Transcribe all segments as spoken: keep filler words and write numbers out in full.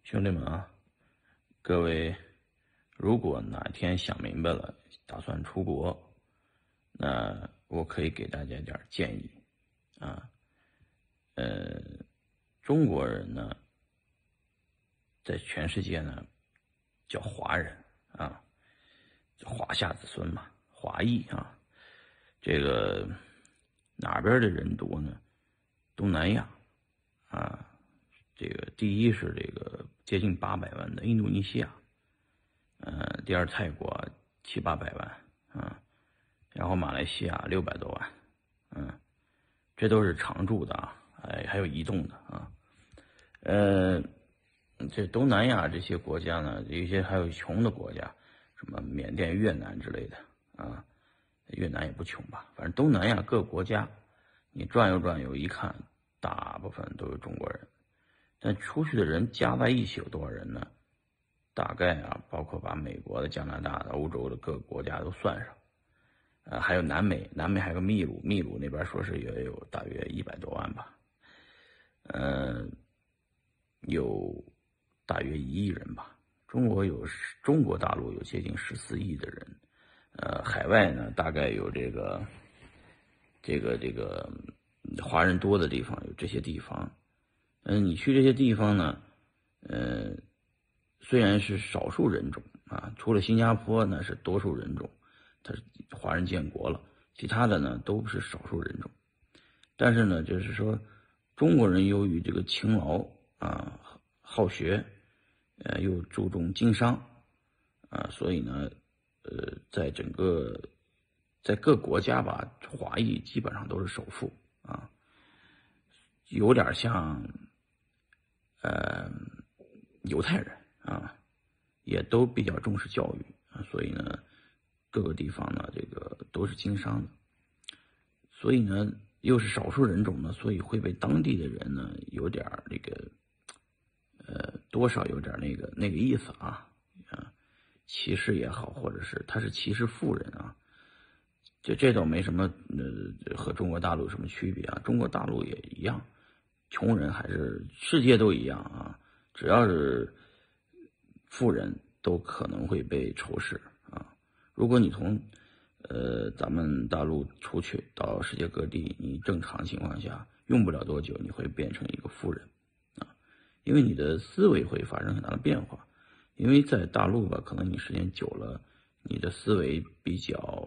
兄弟们啊，各位，如果哪天想明白了，打算出国，那我可以给大家点建议啊。呃，中国人呢，在全世界呢叫华人啊，叫华夏子孙嘛，华裔啊。这个哪边的人多呢？东南亚啊，这个第一是这个接近八百万的印度尼西亚，呃，第二泰国七八百万啊，然后马来西亚六百多万，嗯，这都是常住的啊，哎，还有移动的啊，呃，这东南亚这些国家呢，有一些还有穷的国家，什么缅甸、越南之类的啊，越南也不穷吧，反正东南亚各国家，你转悠转悠一看，大部分都是中国人。但出去的人加在一起有多少人呢？大概啊，包括把美国的、加拿大的、欧洲的各个国家都算上，呃，还有南美，南美还有个秘鲁，秘鲁那边说是也有大约一百多万吧，呃，有大约一亿人吧。中国有中国大陆有接近十四亿的人，呃，海外呢大概有这个这个这个华人多的地方有这些地方。嗯、呃，你去这些地方呢，呃，虽然是少数人种啊，除了新加坡呢是多数人种，它是华人建国了，其他的呢都是少数人种。但是呢，就是说，中国人由于这个勤劳啊、好学，呃，又注重经商啊，所以呢，呃，在整个在各国家吧，华裔基本上都是首富啊，有点像。呃，犹太人啊，也都比较重视教育啊，所以呢，各个地方呢，这个都是经商的，所以呢，又是少数人种呢，所以会被当地的人呢有点这个，呃，多少有点那个那个意思啊，啊，歧视也好，或者是他是歧视富人啊，这这倒没什么，呃，和中国大陆有什么区别啊？中国大陆也一样。穷人还是世界都一样啊，只要是富人都可能会被仇视啊。如果你从呃咱们大陆出去到世界各地，你正常情况下用不了多久，你会变成一个富人啊，因为你的思维会发生很大的变化。因为在大陆吧，可能你时间久了，你的思维比较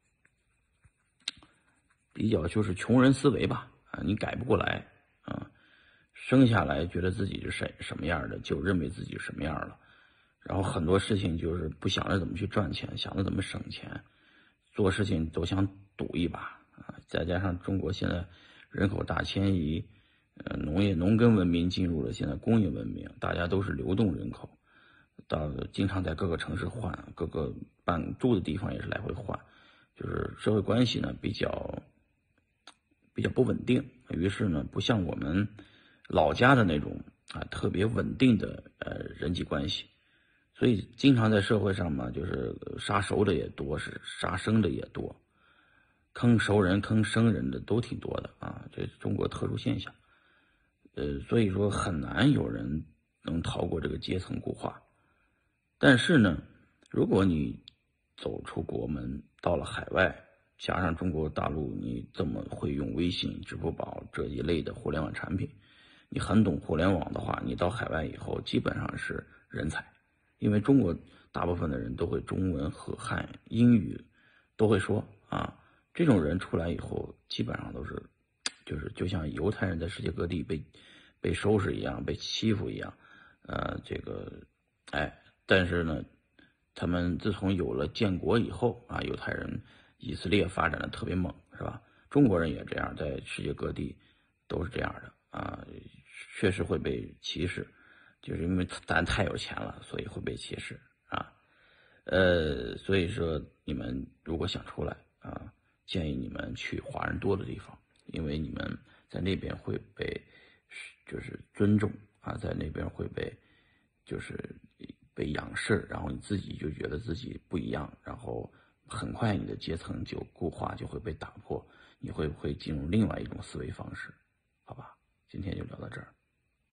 比较就是穷人思维吧啊，你改不过来啊。生下来觉得自己是什什么样的，就认为自己是什么样了，然后很多事情就是不想着怎么去赚钱，想着怎么省钱，做事情都想赌一把啊！再加上中国现在人口大迁移，呃，农业农耕文明进入了现在工业文明，大家都是流动人口，到经常在各个城市换，各个办住的地方也是来回换，就是社会关系呢比较比较不稳定，于是呢，不像我们。老家的那种啊，特别稳定的呃人际关系，所以经常在社会上嘛，就是杀熟的也多，是杀生的也多，坑熟人、坑生人的都挺多的啊，这是中国特殊现象。呃，所以说很难有人能逃过这个阶层固化。但是呢，如果你走出国门，到了海外，加上中国大陆，你这么会用微信、支付宝这一类的互联网产品。你很懂互联网的话，你到海外以后基本上是人才，因为中国大部分的人都会中文和汉英语都会说啊，这种人出来以后基本上都是，就是就像犹太人在世界各地被被收拾一样，被欺负一样，呃，这个，哎，但是呢，他们自从有了建国以后啊，犹太人以色列发展的特别猛，是吧？中国人也这样，在世界各地都是这样的。啊，确实会被歧视，就是因为咱太有钱了，所以会被歧视啊。呃，所以说你们如果想出来啊，建议你们去华人多的地方，因为你们在那边会被就是尊重啊，在那边会被就是被仰视，然后你自己就觉得自己不一样，然后很快你的阶层就固化就会被打破，你会不会进入另外一种思维方式？好吧。今天就聊到这儿。